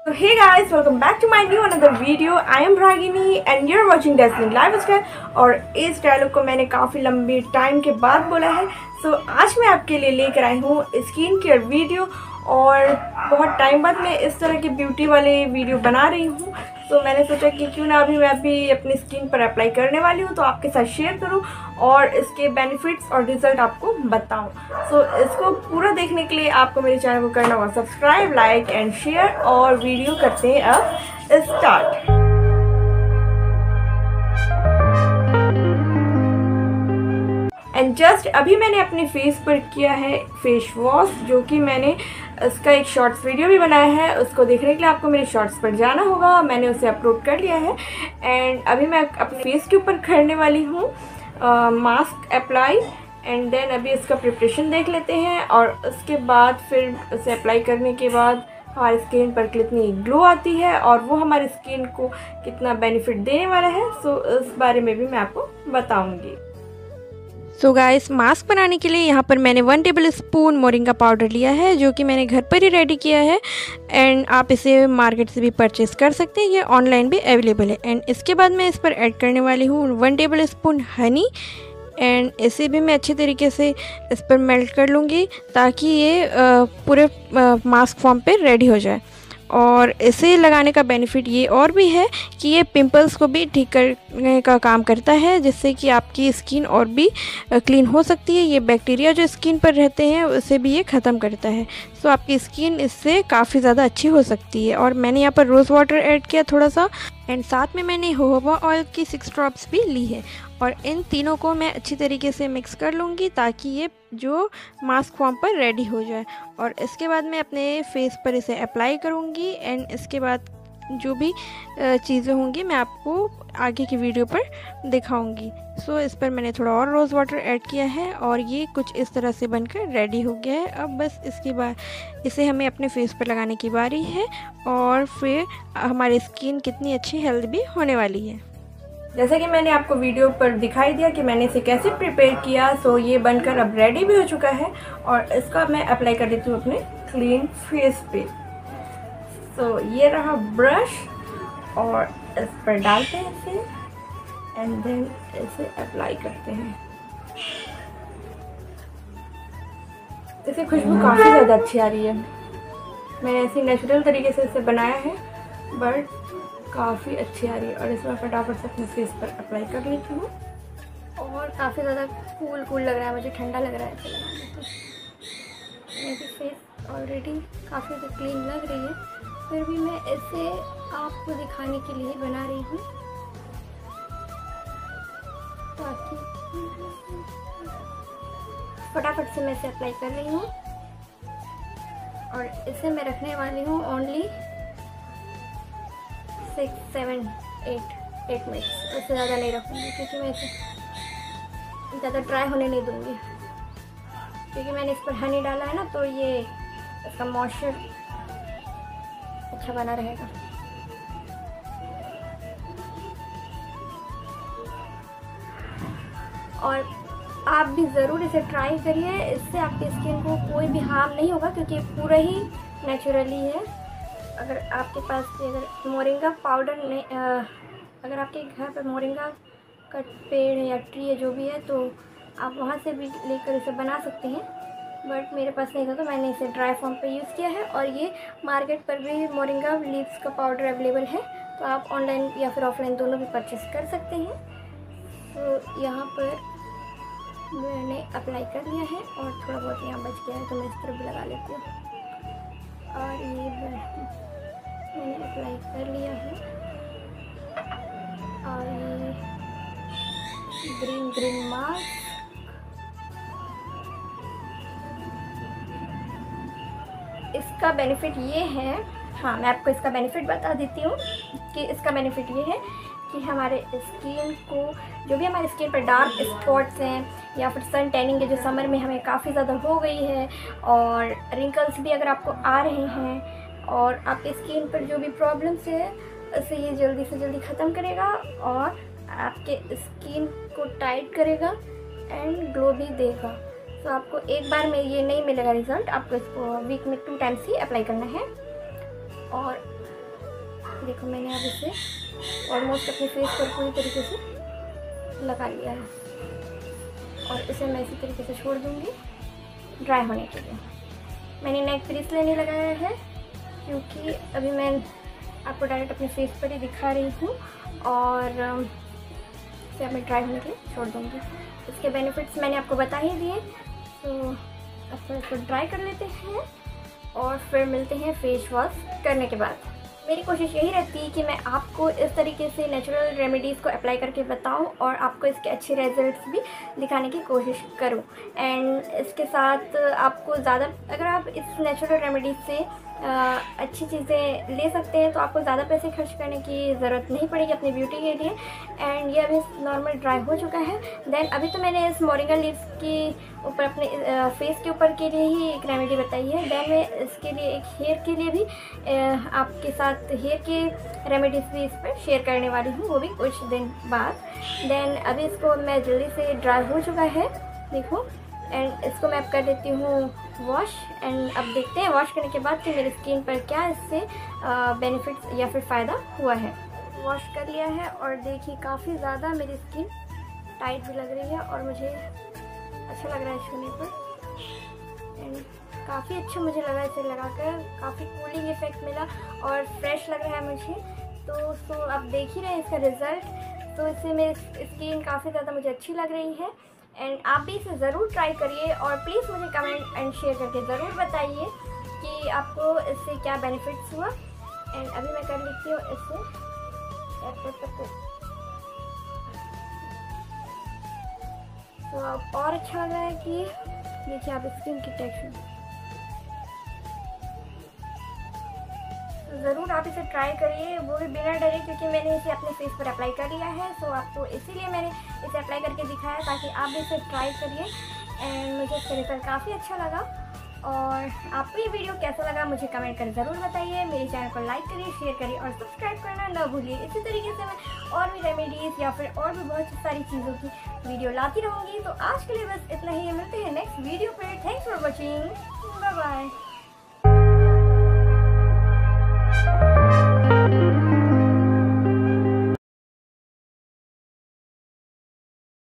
So hey guys, welcome back to my new another video. I am Ragini and you're watching Destiny Lifestyle। और इस dialogue को मैंने काफ़ी लंबी time के बाद बोला है। आज मैं आपके लिए लेकर आई हूँ स्किन केयर वीडियो और बहुत टाइम बाद मैं इस तरह की ब्यूटी वाले वीडियो बना रही हूँ। मैंने सोचा कि क्यों ना मैं अभी अपनी स्किन पर अप्लाई करने वाली हूँ तो आपके साथ शेयर करूँ और इसके बेनिफिट्स और रिज़ल्ट आपको बताऊँ। इसको पूरा देखने के लिए आपको मेरे चैनल को करना होगा सब्सक्राइब, लाइक एंड शेयर। और वीडियो करते हैं अब स्टार्ट। एंड जस्ट अभी मैंने अपने फेस पर किया है फेस वॉश, जो कि मैंने इसका एक शॉर्ट्स वीडियो भी बनाया है। उसको देखने के लिए आपको मेरे शॉर्ट्स पर जाना होगा, मैंने उसे अपलोड कर लिया है। एंड अभी मैं अपने फेस के ऊपर करने वाली हूँ मास्क अप्लाई। एंड देन अभी इसका प्रिपरेशन देख लेते हैं और उसके बाद फिर उसे अप्लाई करने के बाद हमारी स्किन पर कितनी ग्लो आती है और वो हमारी स्किन को कितना बेनिफिट देने वाला है। इस बारे में भी मैं आपको बताऊँगी। गाइस, मास्क बनाने के लिए यहाँ पर मैंने 1 टेबल स्पून मोरिंगा पाउडर लिया है, जो कि मैंने घर पर ही रेडी किया है। एंड आप इसे मार्केट से भी परचेज़ कर सकते हैं, ये ऑनलाइन भी अवेलेबल है। एंड इसके बाद मैं इस पर ऐड करने वाली हूँ 1 टेबल स्पून हनी। एंड इसे भी मैं अच्छे तरीके से इस पर मेल्ट कर लूँगी ताकि ये पूरे मास्क फॉर्म पे रेडी हो जाए। और इसे लगाने का बेनिफिट ये और भी है कि ये पिंपल्स को भी ठीक करने का काम करता है, जिससे कि आपकी स्किन और भी क्लीन हो सकती है। ये बैक्टीरिया जो स्किन पर रहते हैं उसे भी ये ख़त्म करता है। आपकी स्किन इससे काफ़ी ज़्यादा अच्छी हो सकती है। और मैंने यहाँ पर रोज़ वाटर ऐड किया थोड़ा सा, एंड साथ में मैंने जोजोबा ऑयल की 6 ड्रॉप्स भी ली है। और इन तीनों को मैं अच्छी तरीके से मिक्स कर लूँगी ताकि ये जो मास्क फॉर्म पर रेडी हो जाए। और इसके बाद मैं अपने फेस पर इसे अप्लाई करूँगी। एंड इसके बाद जो भी चीज़ें होंगी मैं आपको आगे की वीडियो पर दिखाऊंगी। इस पर मैंने थोड़ा और रोज़ वाटर ऐड किया है और ये कुछ इस तरह से बनकर रेडी हो गया है। अब बस इसके बाद इसे हमें अपने फेस पर लगाने की बारी है और फिर हमारी स्किन कितनी अच्छी हेल्थ भी होने वाली है। जैसा कि मैंने आपको वीडियो पर दिखाई दिया कि मैंने इसे कैसे प्रिपेयर किया, ये बनकर अब रेडी भी हो चुका है। और इसका मैं अप्लाई कर देती हूँ अपने क्लीन फेस पे। ये रहा ब्रश और इस पर डालते हैं इसे एंड देन इसे अप्लाई करते हैं। इसे खुशबू काफ़ी ज़्यादा अच्छी आ रही है। मैंने ऐसे नेचुरल तरीके से इसे बनाया है बट काफ़ी अच्छी आ रही है। और इसमें फटाफट से अपने फेस पर अप्लाई कर लेती हूँ। और काफ़ी ज़्यादा कूल लग रहा है, मुझे ठंडा लग रहा है इसे लगाने पर। मेरी फेस ऑलरेडी काफ़ी ज़्यादा क्लीन लग रही है, फिर भी मैं इसे आपको दिखाने के लिए बना रही हूँ ताकि फटाफट से मैं इसे अप्लाई कर रही हूँ। और इसे मैं रखने वाली हूँ ओनली 6, 7, 8 मिनट्स। उससे ज़्यादा नहीं रखूँगी क्योंकि मैं इसे ज़्यादा ड्राई होने नहीं दूँगी, क्योंकि मैंने इस पर हनी डाला है ना, तो ये इसका मॉइस्चर अच्छा बना रहेगा। और आप भी ज़रूर इसे ट्राई करिए, इससे आपकी स्किन को कोई भी हार्म नहीं होगा क्योंकि पूरा ही नेचुरली है। अगर आपके पास अगर मोरिंगा पाउडर नहीं, अगर आपके घर पर मोरिंगा का पेड़ है या ट्री है जो भी है, तो आप वहाँ से भी लेकर इसे बना सकते हैं। बट मेरे पास नहीं था तो मैंने इसे ड्राई फॉर्म पे यूज़ किया है। और ये मार्केट पर भी मोरिंगा लीव्स का पाउडर अवेलेबल है, तो आप ऑनलाइन या फिर ऑफलाइन दोनों भी परचेस कर सकते हैं। यहाँ पर मैंने अप्लाई कर लिया है और थोड़ा बहुत यहाँ बच गया है तो मैं इस तरफ भी लगा लेती हूँ। और ये मैंने अप्लाई कर लिया है। और ये ग्रीन मास्क इसका बेनिफिट ये है, हाँ मैं आपको इसका बेनिफिट बता देती हूँ कि इसका बेनिफिट ये है कि हमारे स्किन को, जो भी हमारे स्किन पर डार्क स्पॉट्स हैं या फिर सन टैनिंग है जो समर में हमें काफ़ी ज़्यादा हो गई है, और रिंकल्स भी अगर आपको आ रहे हैं और आपके स्किन पर जो भी प्रॉब्लम्स है उसे ये जल्दी से जल्दी ख़त्म करेगा और आपके स्किन को टाइट करेगा एंड ग्लो भी देगा। आपको एक बार में ये नहीं मिलेगा रिज़ल्ट, आपको इसको वीक में 2 टाइम्स ही अप्लाई करना है। और देखो मैंने अब इसे ऑलमोस्ट अपने फेस पर पूरी तरीके से लगा लिया है और इसे मैं इसी तरीके से छोड़ दूँगी ड्राई होने के लिए। मैंने नेक ब्रेसलेट नहीं लगाया है क्योंकि अभी मैं आपको डायरेक्ट अपने फेस पर ही दिखा रही हूँ और इसे अब मैं ड्राई होने के लिए छोड़ दूँगी। इसके बेनिफिट्स मैंने आपको बता ही दिए, तो अब थोड़ा इसको ड्राई कर लेते हैं और फिर मिलते हैं फेस वॉश करने के बाद। मेरी कोशिश यही रहती है कि मैं आपको इस तरीके से नेचुरल रेमेडीज़ को अप्लाई करके बताऊं और आपको इसके अच्छे रिजल्ट्स भी दिखाने की कोशिश करूं। एंड इसके साथ आपको ज़्यादा, अगर आप इस नेचुरल रेमेडीज़ से अच्छी चीज़ें ले सकते हैं तो आपको ज़्यादा पैसे खर्च करने की ज़रूरत नहीं पड़ेगी अपनी ब्यूटी के लिए। एंड ये अभी नॉर्मल ड्राई हो चुका है। देन अभी तो मैंने इस मोरिंगा लीव्स के ऊपर अपने फेस के ऊपर के लिए ही एक रेमेडी बताई है। देन मैं इसके लिए एक हेयर के लिए भी आपके साथ हेयर के रेमेडीज़ भी इस पर शेयर करने वाली हूँ, वो भी कुछ दिन बाद। देन अभी इसको मैं जल्दी से ड्राई हो चुका है देखो, एंड इसको मैं अब कर देती हूँ वॉश। एंड अब देखते हैं वॉश करने के बाद कि मेरी स्किन पर क्या इससे बेनिफिट्स या फिर फ़ायदा हुआ है। वॉश कर लिया है और देखिए काफ़ी ज़्यादा मेरी स्किन टाइट भी लग रही है और मुझे अच्छा लग रहा है छूने पर। एंड काफ़ी अच्छा मुझे लगा इसे लगाकर, काफ़ी कूलिंग इफेक्ट मिला और फ्रेश लग रहा है मुझे। तो आप देख ही रहे हैं इसका रिज़ल्ट। तो इससे मेरी स्किन काफ़ी ज़्यादा मुझे अच्छी लग रही है। एंड आप भी इसे ज़रूर ट्राई करिए और प्लीज़ मुझे कमेंट एंड शेयर करके ज़रूर बताइए कि आपको इससे क्या बेनिफिट्स हुआ। एंड अभी मैं कर लेती हूँ इससे तो अब और अच्छा लग रहा है कि देखिए आप स्किन की टेक्सचर। ज़रूर आप इसे ट्राई करिए, वो भी बिना डरे, क्योंकि मैंने इसे अपने फेस पर अप्लाई कर लिया है। सो आपको इसीलिए मैंने इसे अप्लाई करके दिखाया ताकि आप भी इसे ट्राई करिए। एंड मुझे इसका रिजल्ट काफ़ी अच्छा लगा। और आपको ये वीडियो कैसा लगा मुझे कमेंट कर ज़रूर बताइए। मेरे चैनल को लाइक करिए, शेयर करिए और सब्सक्राइब करना ना भूलिए। इसी तरीके से मैं और भी रेमेडीज़ या फिर और भी बहुत सारी चीज़ों की वीडियो लाती रहूँगी। तो आज के लिए बस इतना ही, मिलते हैं नेक्स्ट वीडियो पर। Thanks for watching, bye bye.